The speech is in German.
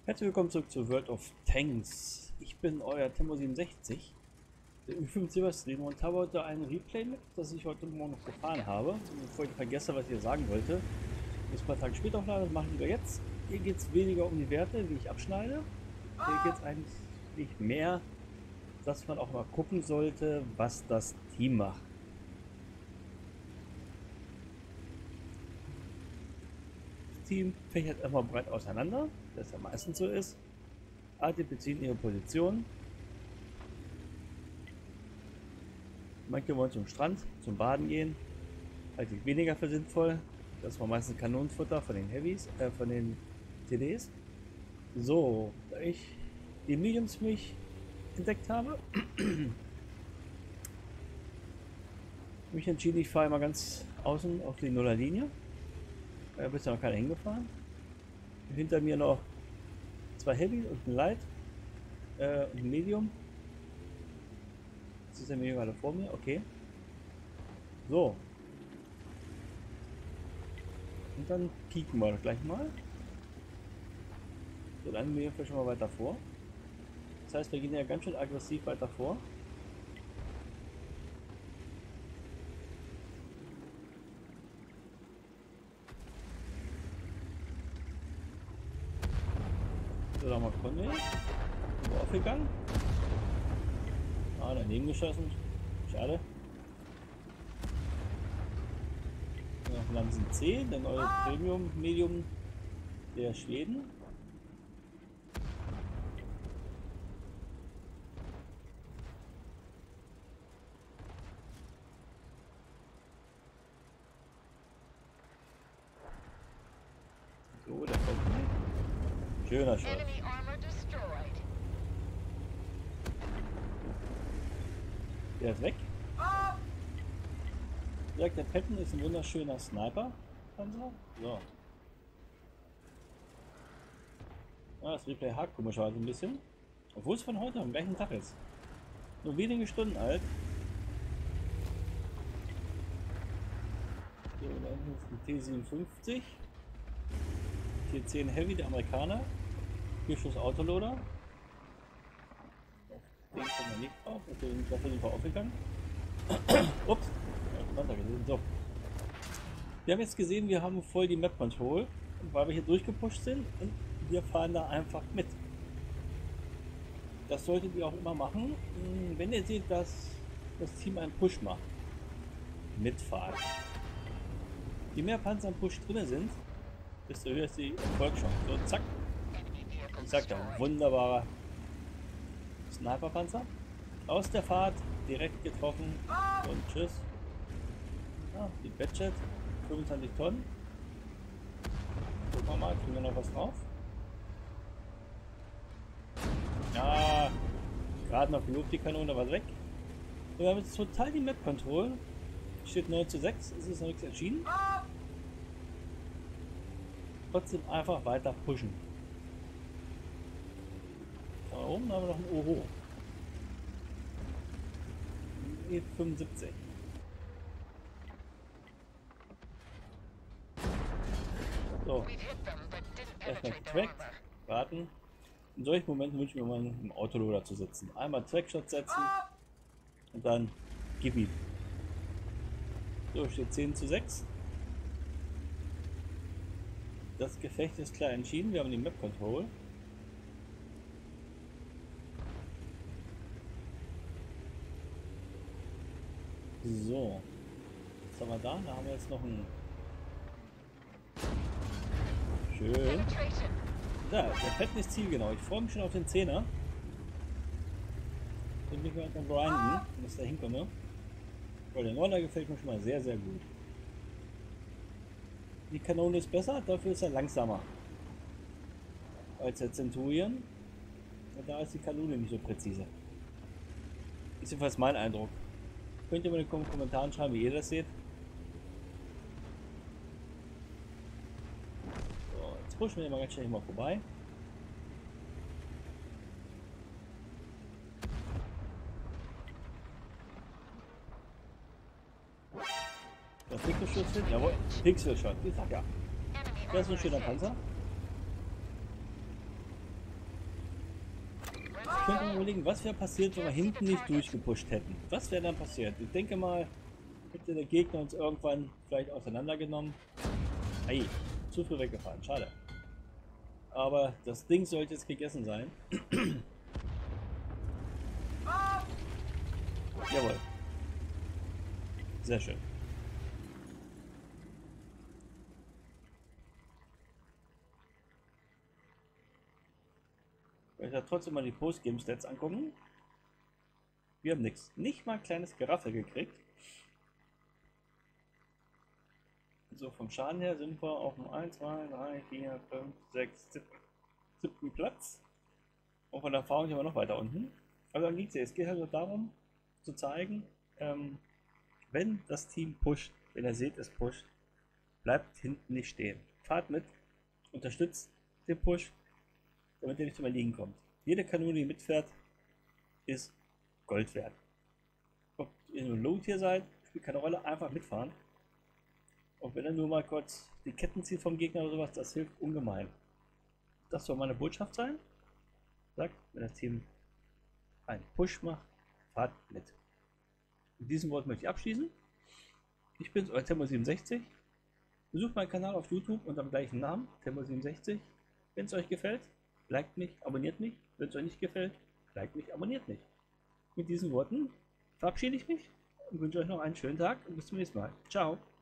Herzlich willkommen zurück zu World of Tanks. Ich bin euer Temmo67, der Ü5 Silberstreamer und habe heute ein Replay mit, das ich heute Morgen noch gefahren habe. Und bevor ich vergesse, was ich hier sagen wollte, bis ein paar Tage später aufladen, das mache ich lieber jetzt. Hier geht es weniger um die Werte, wie ich abschneide. Hier geht es eigentlich mehr, dass man auch mal gucken sollte, was das Team macht. Das Team fächert immer breit auseinander, das ja meistens so ist. Die beziehen ihre Position. Manche wollen zum Strand, zum Baden gehen. Halte ich weniger für sinnvoll. Das war meistens Kanonenfutter von den Heavys, von den TDs. So, da ich die Mediums für mich entdeckt habe, mich entschieden, ich fahre mal ganz außen auf die Nullerlinie. Bisher noch keiner hingefahren. Hinter mir noch zwei Heavy und ein Light und ein Medium. Jetzt ist der Medium gerade vor mir, okay. So. Und dann pieken wir gleich mal. So, dann Medium vielleicht schon mal weiter vor. Das heißt, wir gehen ja ganz schön aggressiv weiter vor. So, da mal Conway. Aufgegangen. Daneben geschossen. Schade. Noch Lanzen C, dann euer Premium Medium der Schweden. So, der kommt nicht. Schöner Schuss. Der ist weg. Der Patton ist ein wunderschöner Sniper-Panzer. So. Das Replay hakt komischerweise ein bisschen. Obwohl es von heute am gleichen Tag ist. Nur wenige Stunden alt. So, dann ist ein T57. T10 Heavy, der Amerikaner. 4 Schuss Autoloader. Den kommt man nicht drauf. Dafür sind wir aufgegangen. Ups. So. Wir haben jetzt gesehen, wir haben voll die Map Control, weil wir hier durchgepusht sind und wir fahren da einfach mit. Das solltet ihr auch immer machen, wenn ihr seht, dass das Team einen Push macht. Mitfahren. Je mehr Panzer im Push drin sind, desto höher ist die Erfolgschance. So, zack. Und zack, ein wunderbarer Sniper-Panzer. Aus der Fahrt, direkt getroffen und tschüss. Ja, die Badget, 25 Tonnen. Gucken wir mal, kriegen wir noch was drauf? Ja, gerade noch gelobt die Kanone, was weg. Wir haben jetzt total die Map Control. Steht 9:6, es ist noch nichts entschieden. Trotzdem einfach weiter pushen. Da oben haben wir noch ein Oho. E75. So, erstmal getrackt, warten. In solchen Momenten wünsche ich mir mal im Autoloader zu sitzen. Einmal Trackshot setzen und dann gib ihm. So, steht 10:6. Das Gefecht ist klar entschieden, wir haben die Map Control. So, was haben wir da? Da haben wir jetzt noch einen. Schön. Da, der Patton ist zielgenau. Ich freue mich schon auf den 10er. Bin mich mal beim Grinden, wenn ich da hinkomme. Weil der 9er gefällt mir schon mal sehr, sehr gut. Die Kanone ist besser, dafür ist er langsamer als der Centurion. Und da ist die Kanone nicht so präzise. Ist jedenfalls mein Eindruck. Könnt ihr mal in den Kommentaren schreiben, wie ihr das seht. So, jetzt pushen wir mal ganz schnell mal vorbei. Das Pixelschutz hin? Jawohl, Pixelshot. Ich sag ja. Das ist ein schöner Panzer. könnte man überlegen, was wäre passiert, wenn wir hinten nicht durchgepusht hätten. Was wäre dann passiert? Ich denke mal, hätte der Gegner uns irgendwann vielleicht auseinandergenommen. Ei, zu früh weggefahren, schade. Aber das Ding sollte jetzt gegessen sein. Jawohl. Sehr schön. Ich werde ja trotzdem mal die Postgame-Stats angucken. Wir haben nichts. Nicht mal ein kleines Geraffel gekriegt. So, vom Schaden her sind wir auf dem 1, 2, 3, 4, 5, 6, 7. Platz. Und von der Erfahrung sind wir noch weiter unten. Aber dann liegt es. Es geht halt nur darum, zu zeigen, wenn das Team pusht, wenn ihr seht, es pusht, bleibt hinten nicht stehen. Fahrt mit, unterstützt den Push, damit ihr nicht zum Erliegen kommt. Jede Kanone, die mitfährt, ist Gold wert. Ob ihr nur Low-Tier seid, spielt keine Rolle, einfach mitfahren. Und wenn er nur mal kurz die Ketten zieht vom Gegner oder sowas, das hilft ungemein. Das soll meine Botschaft sein. Sagt, wenn das Team einen Push macht, fahrt mit. Mit diesem Wort möchte ich abschließen. Ich bin's, euer Tempo67. Besucht meinen Kanal auf YouTube unter dem gleichen Namen, Tempo67. Wenn es euch gefällt, liked mich, abonniert mich. Wenn es euch nicht gefällt, liked mich, abonniert mich. Mit diesen Worten verabschiede ich mich und wünsche euch noch einen schönen Tag und bis zum nächsten Mal. Ciao!